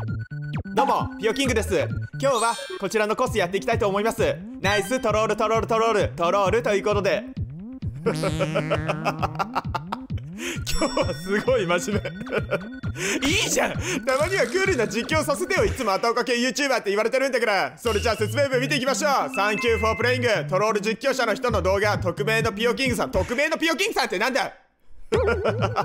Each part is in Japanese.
どうもピオキングです。今日はこちらのコースやっていきたいと思います。ナイストロールトロールトロールトロールということで今日はすごい真面目いいじゃん、たまにはクールな実況させてよ。いつも後おかけ YouTuber って言われてるんだから。それじゃあ説明文見ていきましょう。Thank you for playing トロール実況者の人の動画、匿名のピオキングさん。匿名のピオキングさんってなんだもう突っ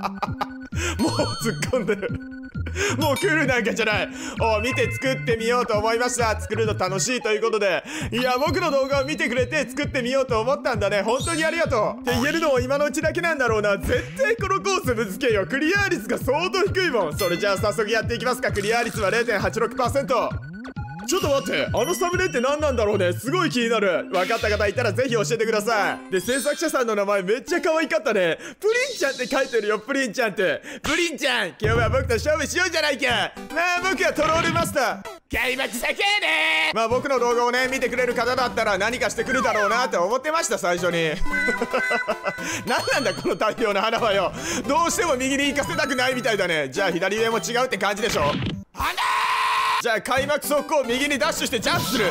込んでるもうクールなんかじゃない。見て作ってみようと思いました。作るの楽しいということで、いや僕の動画を見てくれて作ってみようと思ったんだね。本当にありがとうって言えるのも今のうちだけなんだろうな。絶対このコースぶつけよ。クリア率が相当低いもん。それじゃあ早速やっていきますか。クリア率は 0.86%。ちょっと待って、あのサムネって何なんだろうね。すごい気になる。分かった方いたらぜひ教えてください。で、制作者さんの名前めっちゃ可愛かったね。プリンちゃんって書いてるよ。プリンちゃんって。プリンちゃん、今日は僕と勝負しようじゃないか。まあ僕はトロールマスター開幕先やね。まあ僕の動画をね見てくれる方だったら何かしてくるだろうなって思ってました、最初に何なんだこの大量の花はよ。どうしても右に行かせたくないみたいだね。じゃあ左上も違うって感じでしょ。花じゃあ開幕速攻右にダッシュしてジャンプする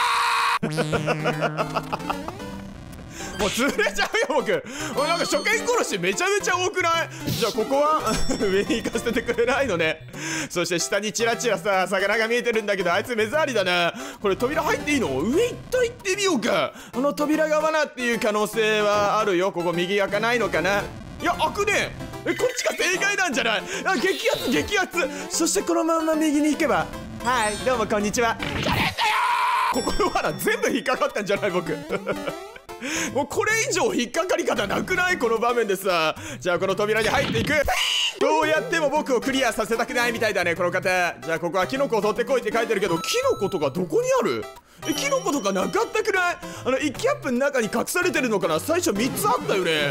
もう潰れちゃうよ僕。なんか初見殺しめちゃめちゃ多くない？じゃあここは上に行かせてくれないのね。そして下にチラチラさ魚が見えてるんだけど、あいつ目障りだな。これ扉入っていいの？上一旦行ってみようか。扉が罠っていう可能性はあるよ。ここ右開かないのかな。いや開くね。こっちが正解なんじゃない？激アツ激アツ。そしてこのまま右に行けば、はいどうもこんにちは。じゃねえんだよ。ここの罠全部引っかかったんじゃない僕もうこれ以上引っかかり方なくない？この場面でさ。じゃあこの扉に入っていく。どうやっても僕をクリアさせたくないみたいだねこの方。じゃあここはキノコを取ってこいって書いてるけど、キノコとかどこにある？キノコとかなかったくない？1キャップの中に隠されてるのかな。最初3つあったよね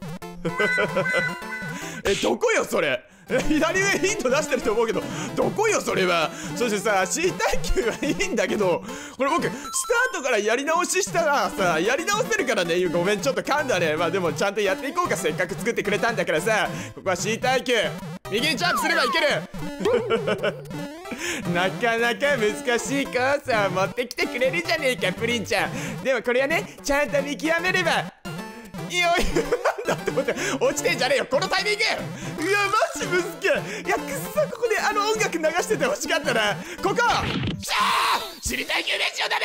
どこよそれ。左上ヒント出してると思うけど、どこよそれは。そしてさ C 耐久はいいんだけど、これ僕スタートからやり直ししたらさやり直せるからね。ごめんちょっと噛んだね。まあでもちゃんとやっていこうか。せっかく作ってくれたんだからさ。ここは C 耐久、右にジャンプすればいけるなかなか難しいコースを持ってきてくれるじゃねえかプリンちゃん。でもこれはねちゃんと見極めればいやなんだって思って落ちてんじゃねえよこのタイミング。うわマジむずけ。いやくっそここで音楽流しててほしかったな。ここしゃー知りたい救命士を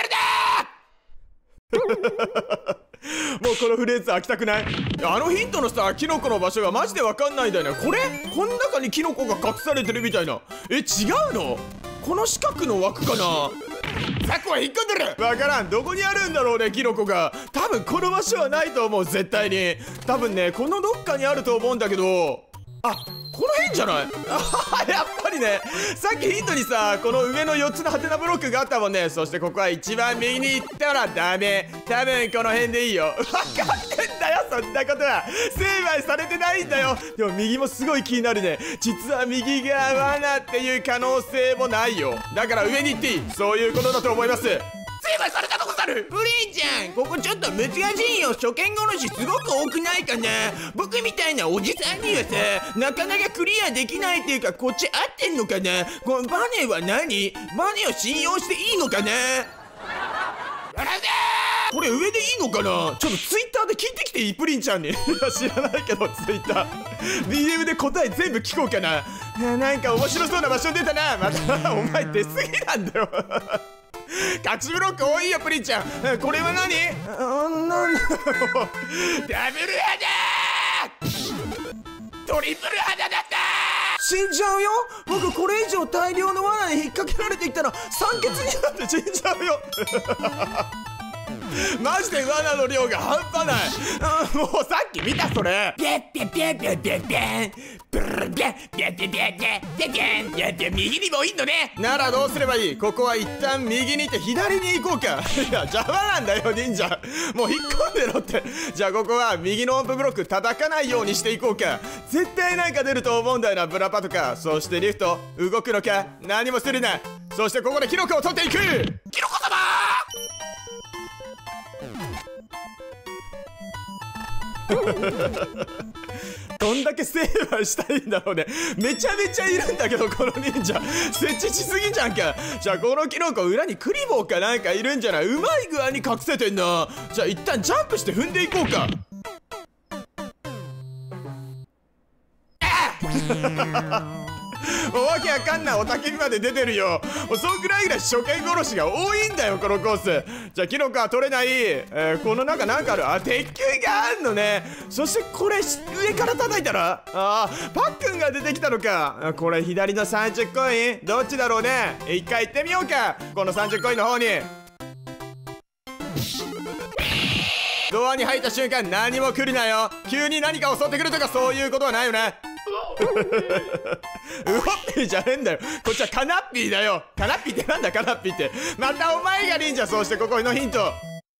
食べるなもうこのフレーズ飽きたくない？ヒントのさキノコの場所がマジで分かんないんだよね。この中にキノコが隠されてるみたいな。違うの？この四角の枠かな。ザクは引っ込んでる。わからん。どこにあるんだろうねキノコが。多分この場所はないと思う絶対に。多分ねこのどっかにあると思うんだけど、この辺じゃない？やっぱりねさっきヒントにさこの上の4つのハテナブロックがあったもんね。そしてここは一番右に行ったらダメ。多分この辺でいいよ。分かってんだよそんなことは。成敗されてないんだよ。でも右もすごい気になるね。実は右が罠っていう可能性もないよ。だから上に行っていい。そういうことだと思います。成敗されたとこさる。プリンちゃんここちょっと難しいよ。初見殺しすごく多くないかな。僕みたいなおじさんにはさなかなかクリアできないっていうか、こっち合ってんのかな。このバネは何？バネを信用していいのかな。これ上でいいのかな。ちょっとツイッターで聞いてきていい？プリンちゃんにいや知らないけどツイッター DM で答え全部聞こうかな。なんか面白そうな場所出たな。またお前出過ぎなんだよ勝ちブロック多いよプリンちゃん。これは何？なんだろうダブル肌トリプル肌だった。死んじゃうよ僕。これ以上大量の罠に引っ掛けられていったら酸欠になって死んじゃうよマジで罠の量が半端ない。もうさっき見たそれ。ピャッピャッピャッピャッピャッピャッブルピャッピャッピャッピャッピャッピャッピャッピャッ。右にもいんのね。ならどうすればいい？ここは一旦右に行って左に行こうか。いや邪魔なんだよ忍者。もう引っ込んでろって。じゃあここは右の音符ブロック叩かないようにしていこうか。絶対なんか出ると思うんだよな。ブラパとか。そしてリフト動くのか。何もするな。そしてここでキノコを取っていく。キノコ様どんだけセーバーしたいんだろうね。めちゃめちゃいるんだけど、この忍者設置しすぎじゃんか。じゃあこのキノコ裏にクリボーかなんかいるんじゃない？うまい具合に隠せてんな。じゃあ一旦ジャンプして踏んでいこうか。わけわかんない雄たけびまで出てるよ。そんくらいぐらい初見殺しが多いんだよこのコース。じゃあキノコは取れない。この中なんかある。あ、鉄球があんのね。そしてこれ上から叩いたら、パックンが出てきたのか。これ左の30コインどっちだろうね。一回行ってみようか、この30コインの方に。ドアに入った瞬間何も来るなよ。急に何か襲ってくるとかそういうことはないよね。ウホッピーじゃねえんだよ、こっちはカナッピーだよ。カナッピーってなんだ、カナッピーって。またお前が忍者。そしてここのヒント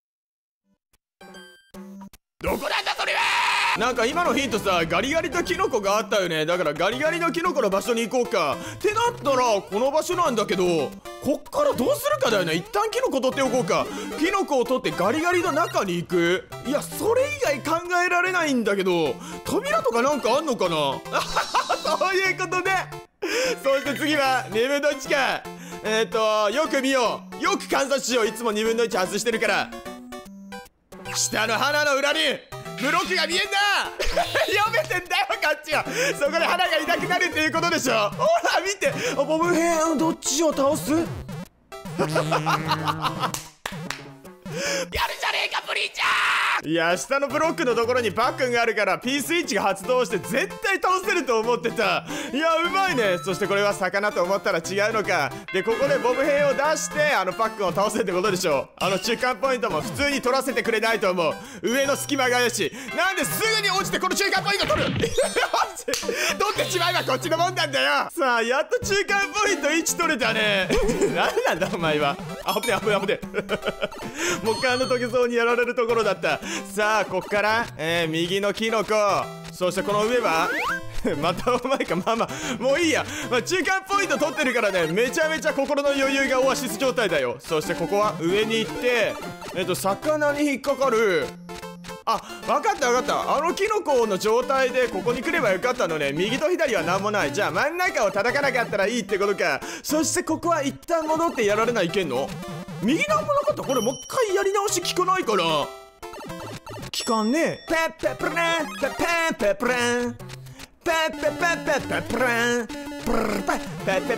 どこなんだそれは。なんか今のヒントさ、ガリガリとキノコがあったよね。だからガリガリのキノコの場所に行こうかってなったらこの場所なんだけど、こっからどうするかだよね。一旦キノコ取っておこうか。キノコを取ってガリガリの中に行く。いやそれ以外考えられないんだけど、扉とかなんかあんのかな。そういうことね。そして次は2分の1か。よく見よう、よく観察しよう。いつも2分の1外してるから。下の花の裏にブロックが見えんだ。読めてんだよこっちは。そこで花がいなくなるっていうことでしょ。ほら見て、ボブヘンどっちを倒す。やるじゃねえかプリンちゃん。いや下のブロックのところにパックンがあるから P スイッチが発動して絶対倒せると思ってた。いやうまいね。そしてこれは魚と思ったら違うのか。でここでボブ兵を出してパックンを倒せってことでしょ。中間ポイントも普通に取らせてくれないと思う。上の隙間が怪しい。なんですぐに落ちてこの中間ポイント取る。取ってしまえばこっちのもんなんだよ。さあやっと中間ポイント1取れたね。何なんだお前は。危ね危ね危ね。もう一回時計にやられるところだった。さあこっから、右のキノコ、そしてこの上はまたお前か。まあまあもういいや。中間ポイント取ってるからね、めちゃめちゃ心の余裕がオアシス状態だよ。そしてここは上に行って魚に引っかかる。あ、分かった分かった。キノコの状態でここに来ればよかったのね。右と左は何もない。じゃあ真ん中を叩かなかったらいいってことか。そしてここは一旦戻ってやられないけんの。右なんもなかった。これもう一回やり直し聞かないかな。聞かんねえ。ペッペップランペッペッペップランペッペッペッペッペップランプルペッペッペッペッペッペッペッペッペッペッペッペッ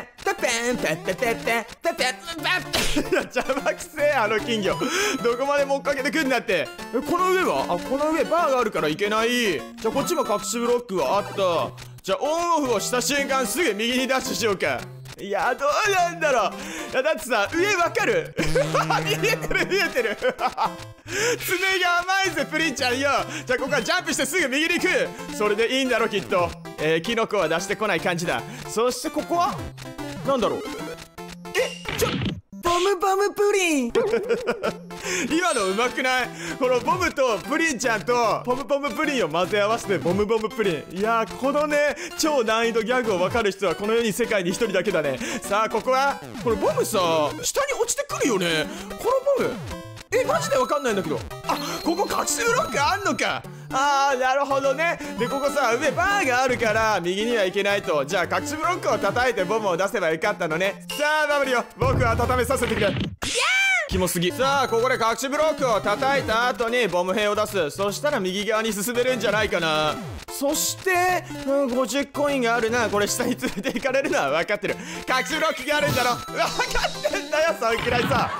ペッペッ。邪魔くせえ金魚。どこまでも追っかけてくんだって。この上はこの上バーがあるからいけない。じゃあこっちも隠しブロックはあった。じゃあオンオフをした瞬間すぐ右にダッシュしようか。いやどうなんだろう。いやだってさ上わかる。見えてる見えてる。爪が甘いぜプリンちゃんよ。じゃあここからジャンプしてすぐ右に行く。それでいいんだろきっと。キノコは出してこない感じだ。そしてここはなんだろう。ボムボムプリン。今のうまくない？このボムとプリンちゃんとポムポムプリンを混ぜ合わせてボムボムプリン。いやーこのね超難易度ギャグを分かる人はこの世に世界に一人だけだね。さあここはこれボムさ下に落ちてくるよね。このボムマジで分かんないんだけど。ここ隠しブロックあんのか。なるほどね。でここさ上バーがあるから右には行けないと。じゃあ隠しブロックを叩いてボムを出せばよかったのね。さあバブルよ、僕は温めさせてくれ。キモすぎ。さあここで隠しブロックを叩いた後にボム兵を出す。そしたら右側に進めるんじゃないかな。そして50コインがあるな。これ下に連れて行かれるのは分かってる。隠しブロックがあるんだろ。分かってんだよそんくらいさ。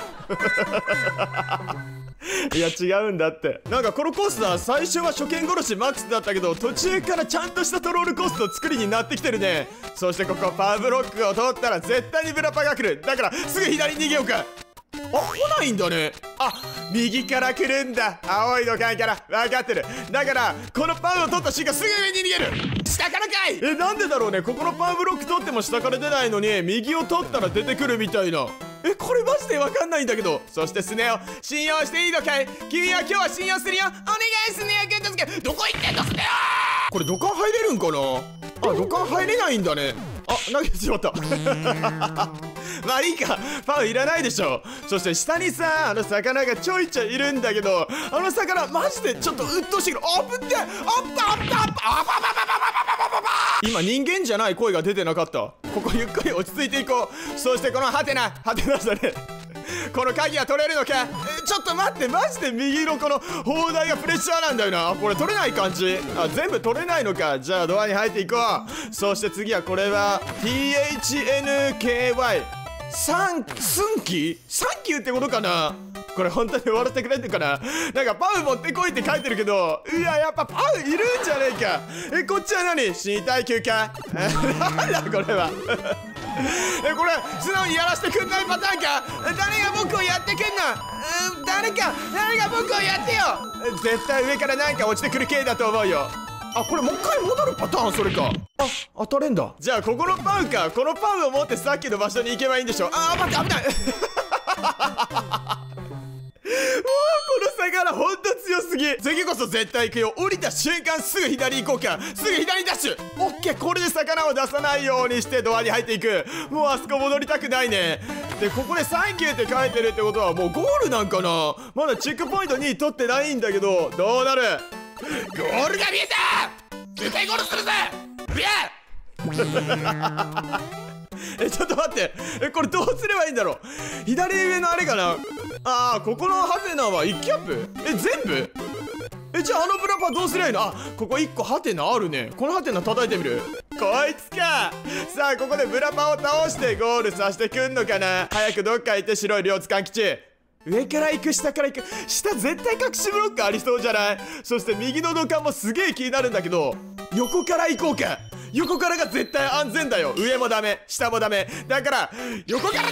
いや違うんだって。なんかこのコースは最初は初見殺しマックスだったけど途中からちゃんとしたトロールコースの作りになってきてるね。そしてここパワーブロックを通ったら絶対にブラパが来る。だからすぐ左に逃げようか。来ないんだね。右から来るんだ。青い土管から分かってる。だからこのパウを取った瞬間すぐ上に逃げる。下からかい。なんでだろうね。ここのパウブロック取っても下から出ないのに右を取ったら出てくるみたいな。これマジで分かんないんだけど。そしてスネ夫信用していいのかい。君は今日は信用するよ。お願いスネ夫くんですけど。どこ行ってんのスネ夫。 これ土管入れるんかな。あ、土管入れないんだね。あ、投げてしまったまあいいか、パウいらないでしょ。そして下にさ、魚がちょいちょいいるんだけど、魚マジでちょっと鬱陶しいけど、あぶってあった今人間じゃない声が出てなかった。ここゆっくり落ち着いていこう。そしてこのハテナしたねこの鍵は取れるのか。ちょっと待って、マジで右のこの砲台がプレッシャーなんだよな。これ取れない感じ。あ、全部取れないのか。じゃあドアに入っていこう。そして次はこれは THNKY サンキューってことかな。これ本当に終わらせてくれんのかな。なんかパウ持ってこいって書いてるけど、いややっぱパウいるんじゃねえか。こっちは何、死に耐久かなんだこれはこれ素直にやらせてくんないパターンか。誰が僕をやってくんの。誰が僕をやってよ。絶対上からなんか落ちてくる系だと思うよ。あ、これもう一回戻るパターン。それか。あ、当たれんだ。じゃあここのパウか。このパウを持ってさっきの場所に行けばいいんでしょ。あー、待って、危ないもうこの魚ほんと強すぎ。次こそ絶対行くよ。降りた瞬間すぐ左行こうか。すぐ左ダッシュ。オッケー。これで魚を出さないようにしてドアに入っていく。もうあそこ戻りたくないね。でここでサンキューって書いてるってことはもうゴールなんかな。まだチェックポイント2取ってないんだけど、どうなる。ゴールが見えた。絶対ゴールするぜ。ビャーちょっと待って。これどうすればいいんだろう。左上のあれかな。ああ、ここのハテナは1キャップ。全部。じゃあブラパどうすりゃいいの。あ、ここ1個ハテナあるね。このハテナ叩いてみる。こいつか。さあここでブラパを倒してゴールさせてくんのかな。早くどっか行って。白い両津勘吉。上から行く、下から行く。下絶対隠しブロックありそうじゃない。そして右の土管もすげえ気になるんだけど、横から行こうか。横からが絶対安全だよ。上もダメ、下もダメ。だから横からだ。や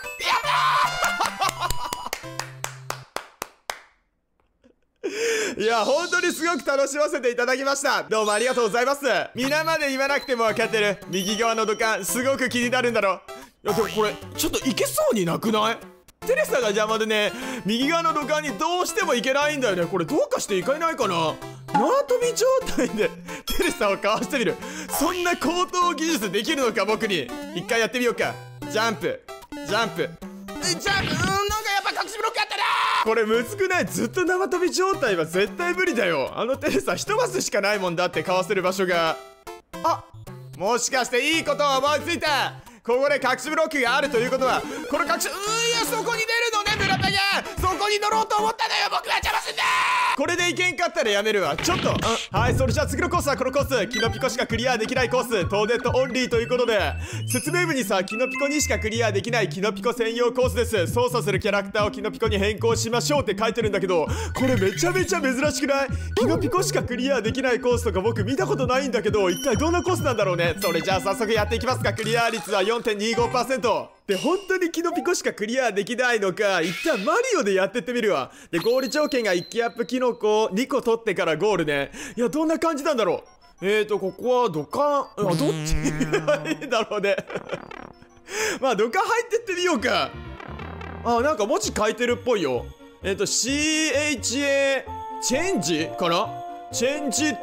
ったいや本当にすごく楽しませていただきました。どうもありがとうございます。皆まで言わなくても分かってる。右側の土管すごく気になるんだろ。いやでもこれちょっといけそうになくない。テレサが邪魔でね、右側の土管にどうしても行けないんだよね。これどうかしていかないかな。縄跳び状態でテレサをかわしてみる。そんな高等技術できるのか僕に。一回やってみようか。ジャンプジャンプなんかやっぱ隠しブロックあったな。これむずくない。ずっと縄跳び状態は絶対無理だよ。テレサ一マスしかないもんだって、かわせる場所が。あ、もしかしていいことを思いついた。ここで隠しブロックがあるということは、この隠し、いやそこに出るのね、ブラタが。そこに乗ろうと思ったのよ。僕は邪魔すんだ。これでいけんかったらやめるわ。ちょっとはい、それじゃあ次のコースはこのコース。キノピコしかクリアできないコース、トーデットオンリーということで、説明文にさ、キノピコにしかクリアできないキノピコ専用コースです。操作するキャラクターをキノピコに変更しましょうって書いてるんだけど、これめちゃめちゃ珍しくない？キノピコしかクリアできないコースとか僕見たことないんだけど、一体どんなコースなんだろうね。それじゃあ早速やっていきますか。クリア率は 4.25%。で本当にキノピコしかクリアできないのか、一旦マリオでやってってみるわ。でゴール条件が1機アップキノコを2個取ってからゴールね。いやどんな感じなんだろう。ここは土管、どっちがいいだろうねまあ土管入ってってみようか。なんか文字書いてるっぽいよ。CHA チェンジかな。チェンジ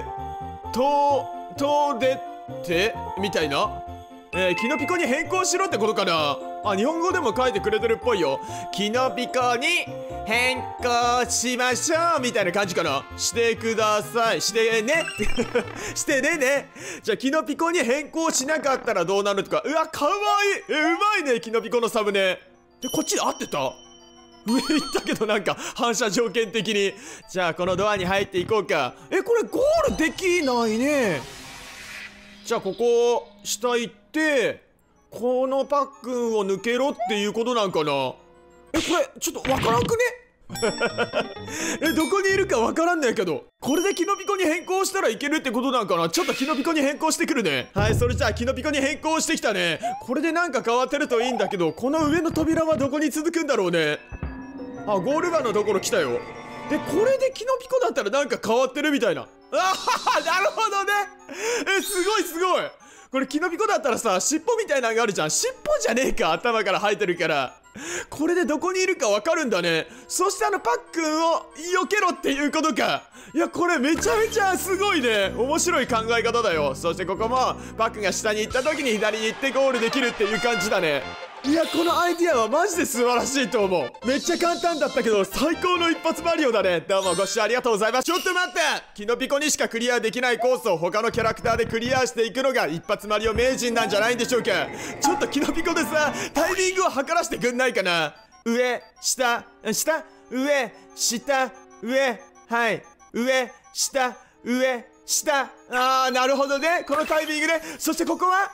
トデってみたいな。キノピコに変更しろってことかな。日本語でも書いてくれてるっぽいよ。キノピコに変更しましょうみたいな感じかな。してください。してねしてね。じゃあキノピコに変更しなかったらどうなるとか。うわかわいい。うまいねキノピコのサムネ。でこっちで合ってた。上行ったけどなんか反射条件的に。じゃあこのドアに入っていこうか。これゴールできないね。じゃあここ下行ってこのパックンを抜けろっていうことなんかな。これちょっとわからんくねどこにいるかわからんねんけど、これでキノピコに変更したらいけるってことなんかな。ちょっとキノピコに変更してくるね。はい、それじゃあキノピコに変更してきたね。これでなんか変わってるといいんだけど、この上の扉はどこに続くんだろうね。ゴールバーのところ来たよ。でこれでキノピコだったらなんか変わってるみたいな。なるほどね。すごいすごい。これキノピコだったらさ、尻尾みたいなのがあるじゃん。尻尾じゃねえか、頭から生えてるからこれでどこにいるかわかるんだね。そしてパックンを避けろっていうことか。いや、これめちゃめちゃすごいね。面白い考え方だよ。そしてここもパックンが下に行った時に左に行ってゴールできるっていう感じだね。いや、このアイディアはマジで素晴らしいと思う。めっちゃ簡単だったけど最高の一発マリオだね。どうもご視聴ありがとうございます。ちょっと待って、キノピコにしかクリアできないコースを他のキャラクターでクリアしていくのが一発マリオ名人なんじゃないんでしょうか。ちょっとキノピコでさ、タイミングを測らせてくんないかな。上、下、下、上、下、上、はい、上、下、上、下。なるほどね。このタイミングで。そしてここは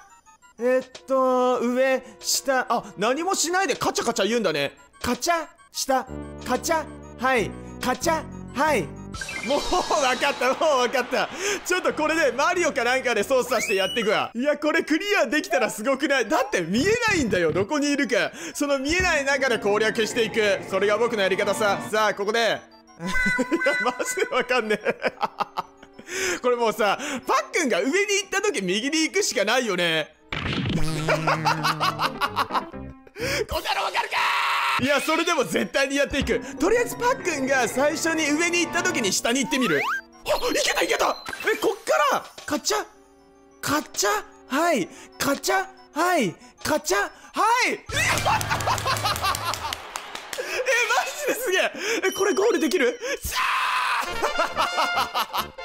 上、下、何もしないでカチャカチャ言うんだね。カチャ、下、カチャ、はい、カチャ、はい。もう分かった、もう分かった。ちょっとこれでマリオかなんかで操作してやっていくわ。いや、これクリアできたらすごくない？だって見えないんだよ、どこにいるか。その見えない中で攻略していく。それが僕のやり方さ。さあ、ここで。いや、マジで分かんねえ。これもうさ、パックンが上に行った時右に行くしかないよね。こんなのわかるかー。いや、それでも絶対にやっていく。とりあえずパックンが最初に上に行った時に下に行ってみる。いけたいけた。こっからカチャカチャ、はい、カチャ、はい、カチャ、はい。マジですげえ。これゴールできる？さあ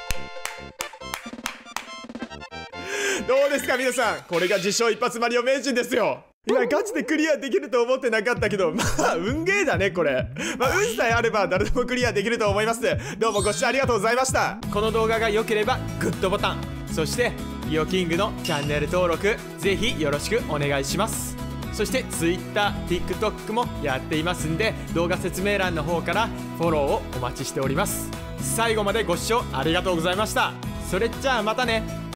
どうですか皆さん、これが自称一発マリオ名人ですよ。いや、ガチでクリアできると思ってなかったけど、まあ運ゲーだねこれ。運さえあれば誰でもクリアできると思います。どうもご視聴ありがとうございました。この動画が良ければグッドボタン、そしてリオキングのチャンネル登録ぜひよろしくお願いします。そして Twitter、TikTok もやっていますんで、動画説明欄の方からフォローをお待ちしております。最後までご視聴ありがとうございました。それじゃあまたね。